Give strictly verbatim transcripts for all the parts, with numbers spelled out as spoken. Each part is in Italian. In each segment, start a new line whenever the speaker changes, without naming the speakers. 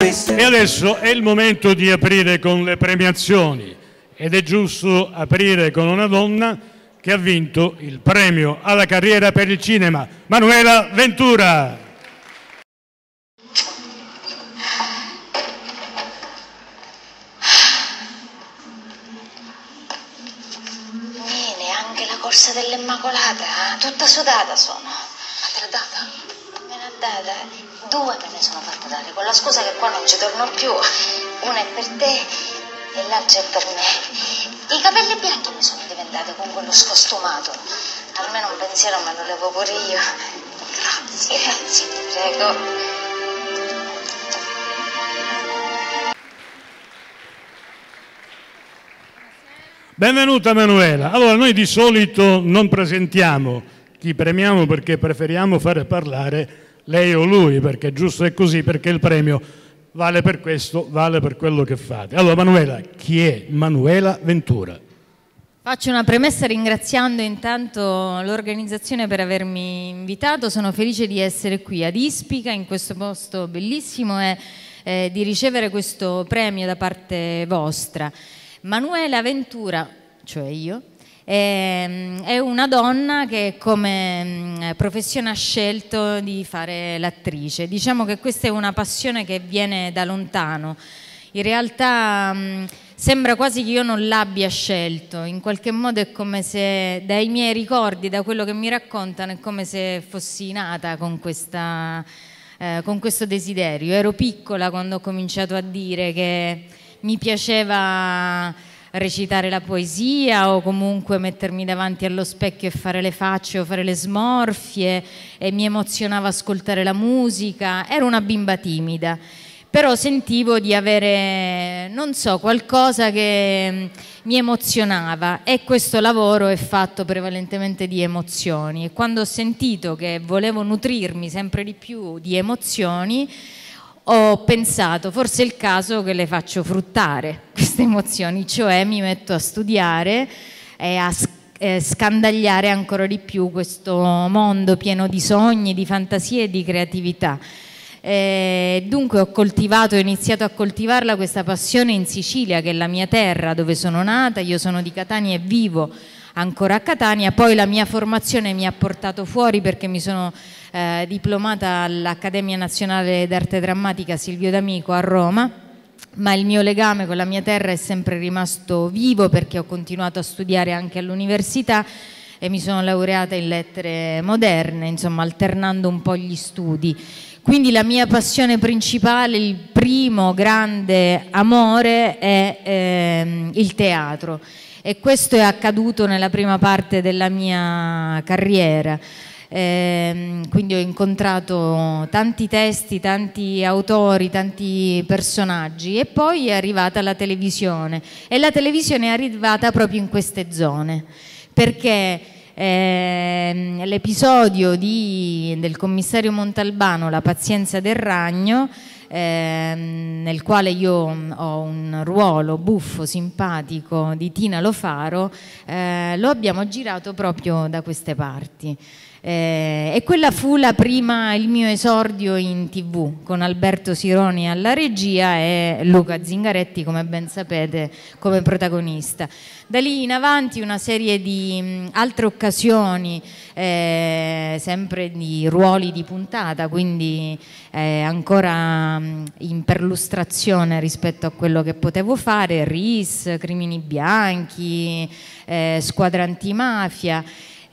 E adesso è il momento di aprire con le premiazioni ed è giusto aprire con una donna che ha vinto il premio alla carriera per il cinema, Manuela Ventura.
Viene anche la corsa dell'Immacolata, tutta sudata sono. Ma te l'ha data? Me l'ha data, due me ne sono fatta dare, con la scusa che qua non ci torno più. Una è per te e l'altra è per me. I capelli bianchi mi sono diventati con quello scostumato. Almeno un pensiero me lo levo pure io. Grazie, grazie, prego.
Benvenuta Manuela. Allora, noi di solito non presentiamo chi premiamo perché preferiamo fare parlare lei o lui, perché giusto è così, perché il premio vale per questo, vale per quello che fate. Allora Manuela, chi è Manuela Ventura?
Faccio una premessa ringraziando intanto l'organizzazione per avermi invitato. Sono felice di essere qui ad Ispica, in questo posto bellissimo, e eh, di ricevere questo premio da parte vostra. Manuela Ventura, cioè io, è, è una donna che come professione ha scelto di fare l'attrice. Diciamo che questa è una passione che viene da lontano. In realtà mh, sembra quasi che io non l'abbia scelto, in qualche modo è come se dai miei ricordi, da quello che mi raccontano, è come se fossi nata con, questa, eh, con questo desiderio. Ero piccola quando ho cominciato a dire che mi piaceva recitare la poesia o comunque mettermi davanti allo specchio e fare le facce o fare le smorfie, e mi emozionava ascoltare la musica. Ero una bimba timida, però sentivo di avere, non so, qualcosa che mi emozionava, e questo lavoro è fatto prevalentemente di emozioni, e quando ho sentito che volevo nutrirmi sempre di più di emozioni ho pensato forse è il caso che le faccio fruttare queste emozioni, cioè mi metto a studiare e a scandagliare ancora di più questo mondo pieno di sogni, di fantasie e di creatività. E dunque ho coltivato, ho iniziato a coltivarla questa passione in Sicilia, che è la mia terra, dove sono nata. Io sono di Catania e vivo ancora a Catania. Poi la mia formazione mi ha portato fuori, perché mi sono eh, diplomata all'Accademia Nazionale d'Arte Drammatica Silvio D'Amico a Roma, ma il mio legame con la mia terra è sempre rimasto vivo, perché ho continuato a studiare anche all'università e mi sono laureata in lettere moderne, insomma alternando un po' gli studi. Quindi la mia passione principale, il primo grande amore è ehm, il teatro, e questo è accaduto nella prima parte della mia carriera. Eh, quindi ho incontrato tanti testi, tanti autori, tanti personaggi, e poi è arrivata la televisione, e la televisione è arrivata proprio in queste zone, perché eh, l'episodio del commissario Montalbano, La pazienza del ragno, Eh, nel quale io ho un ruolo buffo, simpatico, di Tina Lo Faro, eh, lo abbiamo girato proprio da queste parti. Eh, e quella fu la prima, il mio esordio in tv, con Alberto Sironi alla regia e Luca Zingaretti, come ben sapete, come protagonista. Da lì in avanti una serie di mh, altre occasioni, eh, sempre di ruoli di puntata, quindi eh, ancora mh, in perlustrazione rispetto a quello che potevo fare, R I S, Crimini Bianchi, eh, Squadra Antimafia.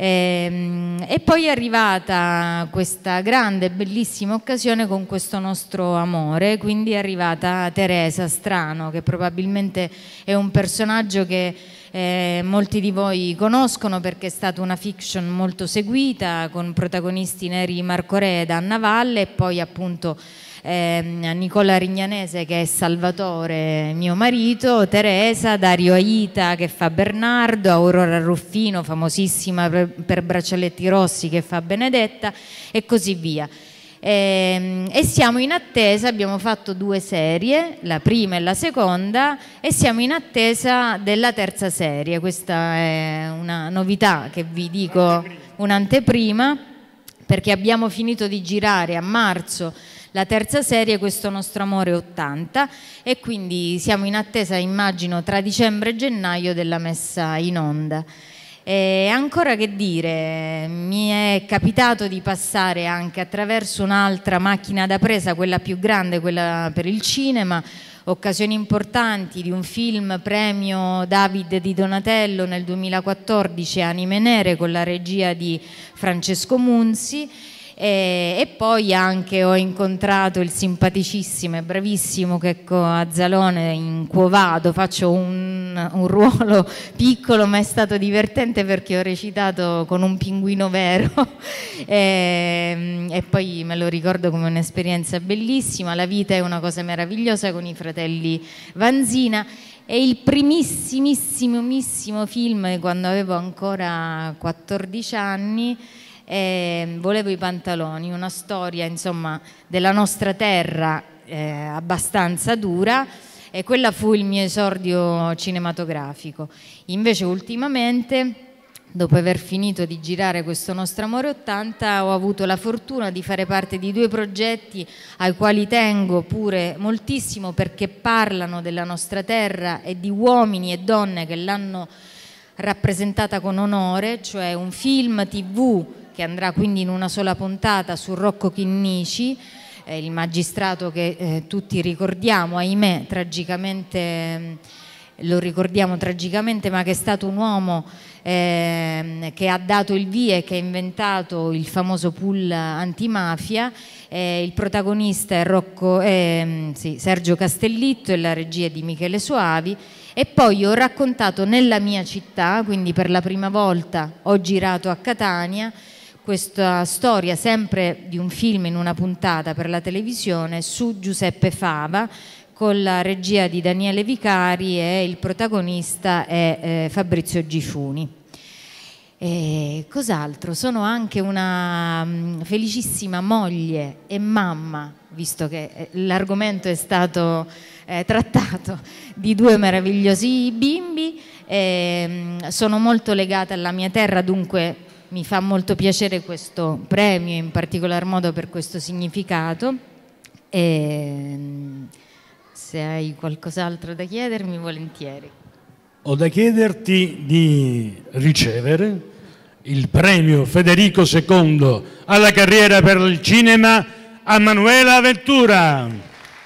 E, e poi è arrivata questa grande, bellissima occasione con questo nostro amore, quindi è arrivata Teresa Strano, che probabilmente è un personaggio che eh, molti di voi conoscono, perché è stata una fiction molto seguita, con protagonisti neri Marco Reda, Anna Valle, e poi appunto Eh, Nicola Rignanese, che è Salvatore, mio marito, Teresa, Dario Aita, che fa Bernardo, Aurora Ruffino, famosissima per, per Braccialetti Rossi, che fa Benedetta, e così via. E, e siamo in attesa, abbiamo fatto due serie, la prima e la seconda, e siamo in attesa della terza serie. Questa è una novità che vi dico, un'anteprima, perché abbiamo finito di girare a marzo la terza serie, Questo nostro amore ottanta, e quindi siamo in attesa, immagino, tra dicembre e gennaio della messa in onda. E ancora che dire, mi è capitato di passare anche attraverso un'altra macchina da presa, quella più grande, quella per il cinema, occasioni importanti di un film premio David di Donatello nel duemilaquattordici, Anime Nere, con la regia di Francesco Munzi. E, e poi anche ho incontrato il simpaticissimo e bravissimo Checco Azzalone in Quo Vado. Faccio un, un ruolo piccolo, ma è stato divertente perché ho recitato con un pinguino vero e, e poi me lo ricordo come un'esperienza bellissima. La vita è una cosa meravigliosa con i fratelli Vanzina. È il primissimissimo film quando avevo ancora quattordici anni. Eh, Volevo i pantaloni, una storia insomma della nostra terra eh, abbastanza dura, e quella fu il mio esordio cinematografico. Invece ultimamente, dopo aver finito di girare Questo nostro amore ottanta, ho avuto la fortuna di fare parte di due progetti ai quali tengo pure moltissimo, perché parlano della nostra terra e di uomini e donne che l'hanno rappresentata con onore, cioè un film tivù che andrà quindi in una sola puntata su Rocco Chinnici, eh, il magistrato che eh, tutti ricordiamo, ahimè, tragicamente, eh, lo ricordiamo tragicamente, ma che è stato un uomo eh, che ha dato il via e che ha inventato il famoso pool antimafia. Eh, il protagonista è Rocco, eh, sì, Sergio Castellitto, e la regia è di Michele Soavi. E poi ho raccontato nella mia città, quindi per la prima volta ho girato a Catania, questa storia sempre di un film in una puntata per la televisione su Giuseppe Fava, con la regia di Daniele Vicari, e il protagonista è eh, Fabrizio Gifuni. E cos'altro? Sono anche una um, felicissima moglie e mamma, visto che l'argomento è stato eh, trattato, di due meravigliosi bimbi. E, um, sono molto legata alla mia terra, dunque mi fa molto piacere questo premio, in particolar modo per questo significato. E se hai qualcos'altro da chiedermi, volentieri.
Ho da chiederti di ricevere il premio Federico secondo alla carriera per il cinema a Manuela Ventura.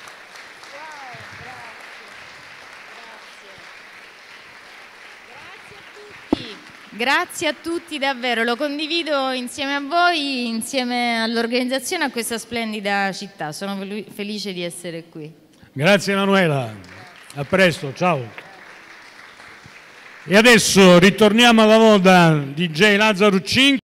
Grazie a tutti, davvero, lo condivido insieme a voi, insieme all'organizzazione, a questa splendida città. Sono felice di essere qui.
Grazie Emanuela, a presto, ciao. E adesso ritorniamo alla moda di D J Lazzaro cinque.